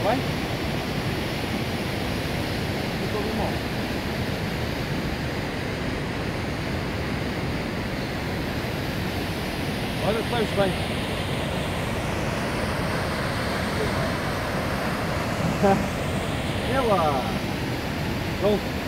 vai? Ficou limão. Olha, estamos bem. Ela! Pronto.